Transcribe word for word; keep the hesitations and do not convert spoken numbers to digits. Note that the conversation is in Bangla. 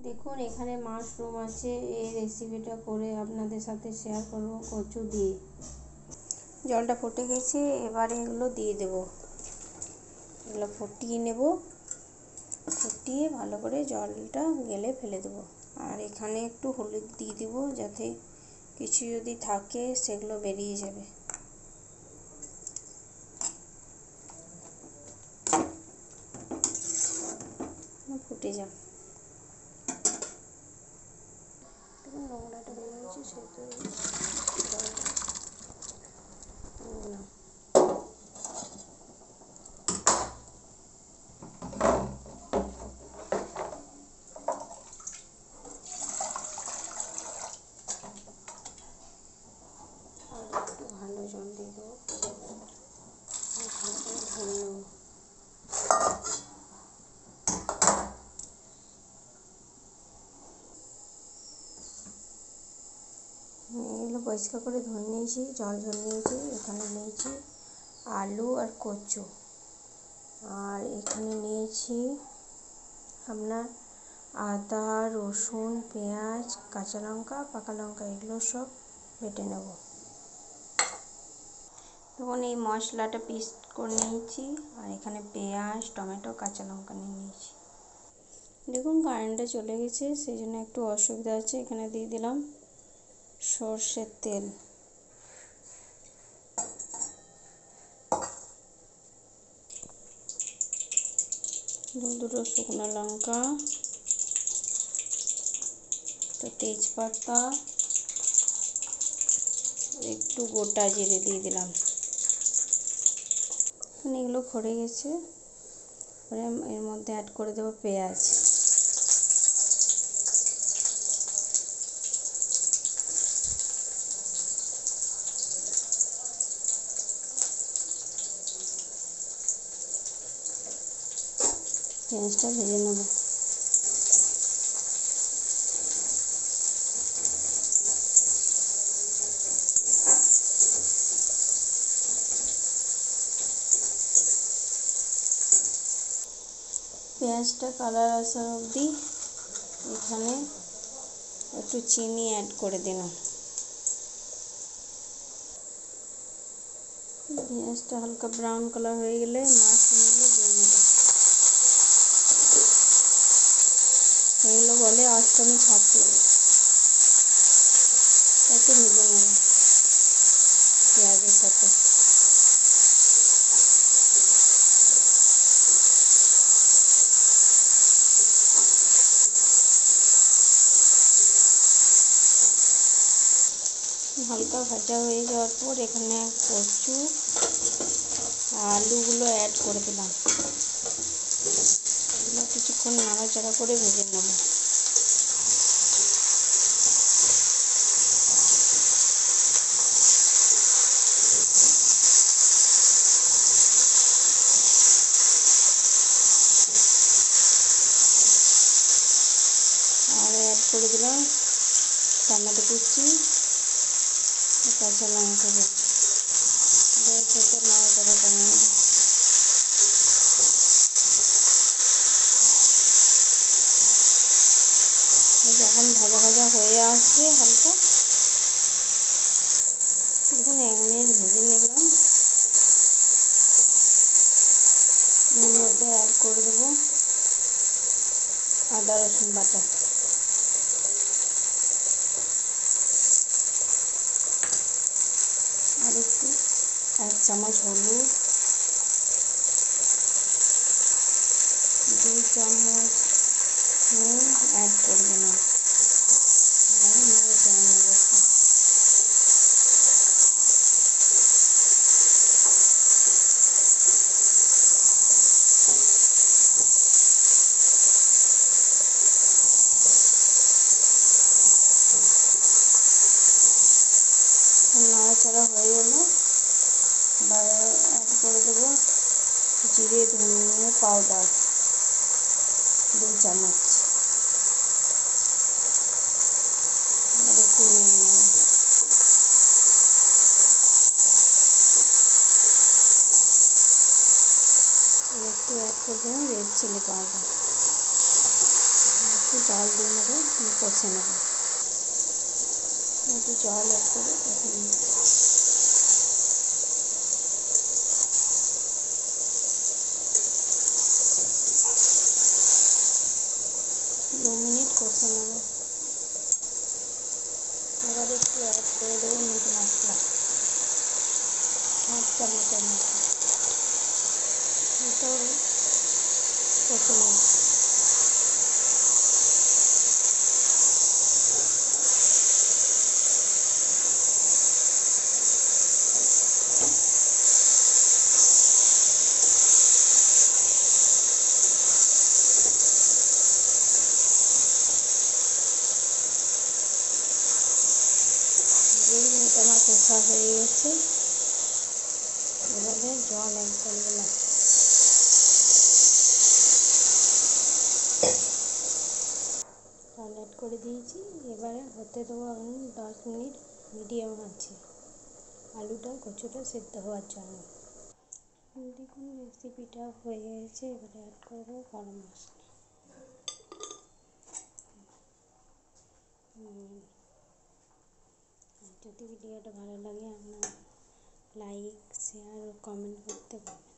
দেখুন এখানে মাশরুম আছে, এই রেসিপিটা করে আপনাদের সাথে শেয়ার করব কচু দিয়ে। জলটা ফুটে গেছে, এবারে এগুলো দিয়ে দেব। এগুলো ফুটিয়ে নেব, ফুটিয়ে ভালো করে জলটা গেলে ফেলে দেব। আর এখানে একটু হলুদ দিয়ে দেব, যাতে কিছু যদি থাকে সেগুলো বেরিয়ে যাবে। ফুটে যাক। দেখুন নোংরাটা বেরিয়েছে, সেহেতু জলটা না। আর একটু ভালো জল দিয়ে দেবো, ভালো করে ধরে নেব। এগুলো পরিষ্কার করে ধুয়ে নিয়েছি, জল ঝরিয়ে নিয়েছি। এখানে নিয়েছি আলু আর কচু, আর এখানে নিয়েছি আপনার আদা, রসুন, পেঁয়াজ, কাঁচা লঙ্কা, পাকা লঙ্কা, এগুলো সব বেটে নেব। তখন এই মশলাটা পেস্ট করে নিয়েছি, আর এখানে পেঁয়াজ, টমেটো, কাঁচা লঙ্কা নিয়ে নিয়েছি। দেখুন কারেন্টটা চলে গেছে, সেই জন্য একটু অসুবিধা আছে। এখানে দিয়ে দিলাম সর্ষের তেল। দুটো শুকনো লঙ্কা, একটা তেজপাতা, একটু গোটা জিরে দিয়ে দিলাম। এগুলো ভরে গেছে, এর মধ্যে অ্যাড করে দেবো পেঁয়াজ। পেঁয়াজটা ভেজে নেব। পেঁয়াজটা কালার আসার অবধি এখানে একটু চিনি অ্যাড করে দিলাম। পেঁয়াজটা হালকা ব্রাউন কালার হয়ে গেলে মাশরুমগুলো দিয়ে নেব। এগুলো বলে অষ্টমী ছাতু, একটু ভেজে নেব পেঁয়াজের সাথে। হালকা ভাজা হয়ে যাওয়ার পর এখানে কচু আলুগুলো অ্যাড করে দিলাম। এগুলো কিছুক্ষণ নাড়াচাড়া করে ভেজে নেব। আর অ্যাড করে দিলাম টমেটো কুচি, কাঁচা লঙ্কা কুচি, সাথে নাড়াচাড়া করে নেব। যখন ভাজা ভাজা হয়ে আসবে হালকা, দেখুন এক মিনিট ভেজে নিলাম। এর মধ্যে অ্যাড করে দেবো আদা রসুন বাটা। আর একটু এক চামচ হলুদ, দুই চামচ নুন অ্যাড করে দিলাম। নাড়াচাড়া হয়ে গেলে এবার অ্যাড করে দেবো জিরে ধনে পাউডার দুই চামচ। আর একটু নেড়ে নেব। একটু অ্যাড করে দিলাম রেড চিলি পাউডার, একটু একটু জল দিয়ে নেবো, কষে নেবো, একটু জল অ্যাড করে কষে নেবো। দু মিনিট কষে নেবো। এবার একটু অ্যাড করে দেবো মিট মশলা, হাফ চামচের মতো। এটাও কষে নেবো। এই মিট আমার কষা হয়ে গেছে, এবারে জল অ্যাড করে দিলাম। জল অ্যাড করে দিয়েছি, এবারে হতে দেবো আমি দশ মিনিট মিডিয়াম আছে আলুটা কচুটা সেদ্ধ হওয়ার জন্য। দেখুন রেসিপিটা হয়ে গেছে, এবারে অ্যাড করে দেবো গরম মশলা। যদি ভিডিওটা ভালো লাগে আপনার লাইক শেয়ার ও কমেন্ট করতে পারেন।